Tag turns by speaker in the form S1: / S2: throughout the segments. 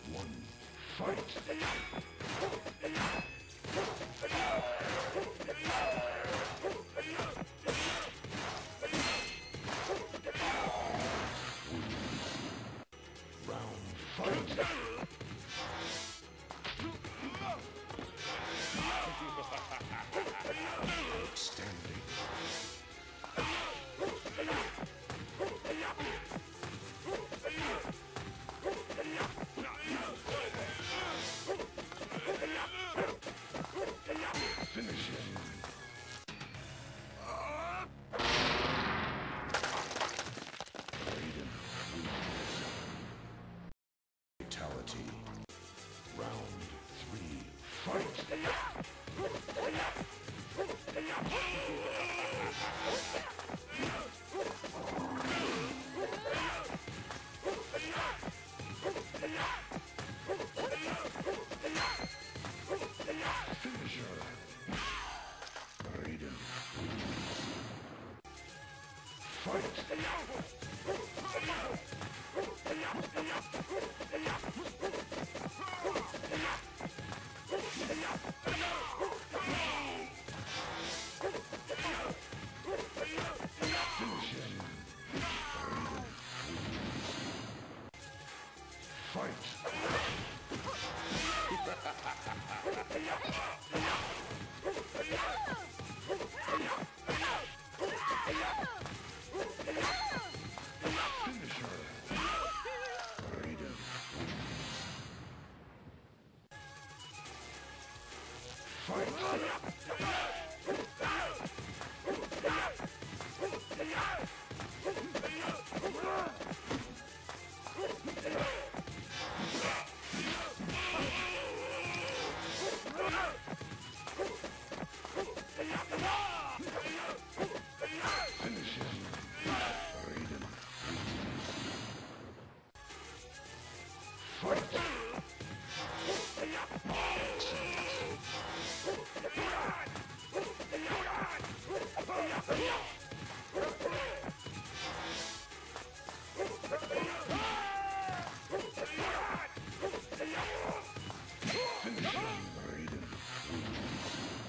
S1: one, fight! Round fight! Outstanding. Finish him. Raiden wins. Fatality. Round 3. Fight! Finisher. Raiden wins. Fight! Finish him. Raiden wins. Fight! Finisher. Raiden wins. Fight! Finish him. Raiden wins. Fight! Finish him. Raiden wins.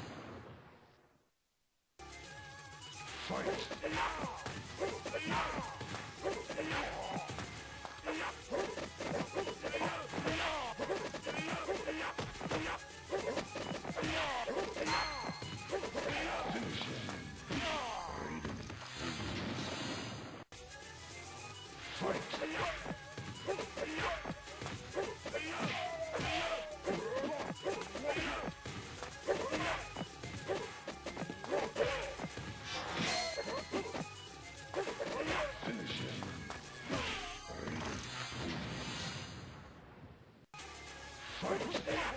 S1: Fight! Finish him. Raiden wins. Fight! Finish him. Raiden wins. Fight!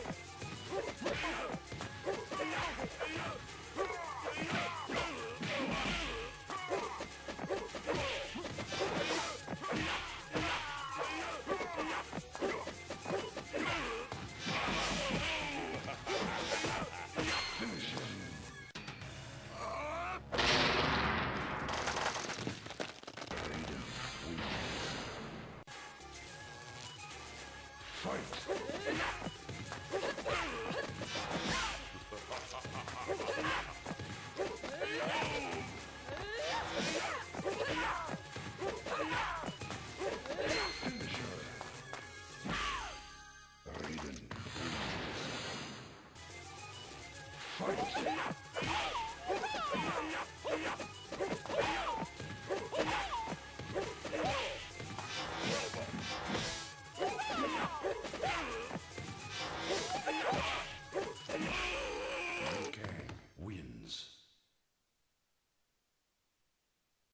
S1: Finish him. Raiden wins. Fight! Finisher. Raiden wins. Fight!